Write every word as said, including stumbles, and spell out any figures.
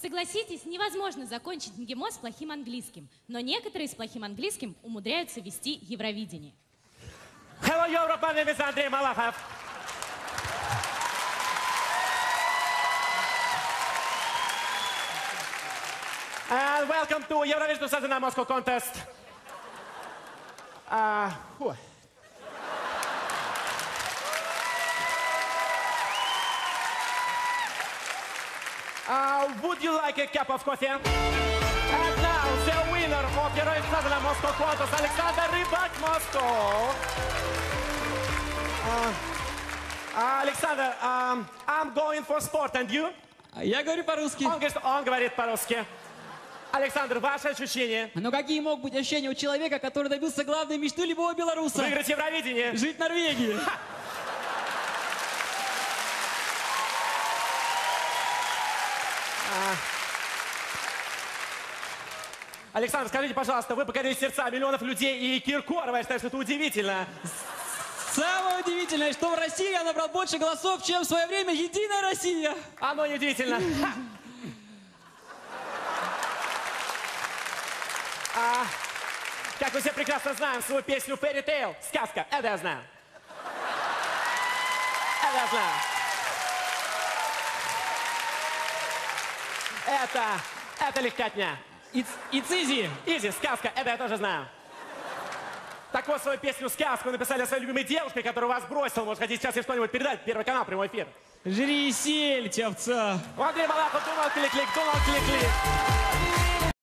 Согласитесь, невозможно закончить МГИМО с плохим английским, но некоторые с плохим английским умудряются вести Евровидение. Hello Europe, my name is Andrei Malachov. And welcome to Eurovision two thousand nine Moscow contest. Uh, whew. Uh, would you like a cup of coffee? And now, the winner of Eurovision two thousand nine Moscow contest, Alexander Rybak, Moscow. Uh, uh, Alexander, um, I'm going for sport, and you? Я говорю по-русски. Он говорит, он говорит по-русски. Александр, ваши ощущения? Но какие могут быть ощущения у человека, который добился главной мечты любого белоруса? Выиграть Евровидение. Жить в Норвегии. Александр, скажите, пожалуйста, вы покорили сердца миллионов людей, и Киркорова, я считаю, что это удивительно. Самое удивительное, что в России я набрал больше голосов, чем в свое время Единая Россия. Оно неудивительно. А, как мы все прекрасно знаем свою песню Fairy Tale, сказка, это я знаю. Это я знаю. Это, это легкотня. It's, it's easy. Изи, сказка, это я тоже знаю. Так вот, свою песню «Сказку» написали о своей любимой девушке, которую вас бросил. Может, хотите сейчас ей что-нибудь передать? Первый канал, прямой эфир. Жри сельдь, овца. Андрей Малахов, думал, клик-клик, думал, клик-клик.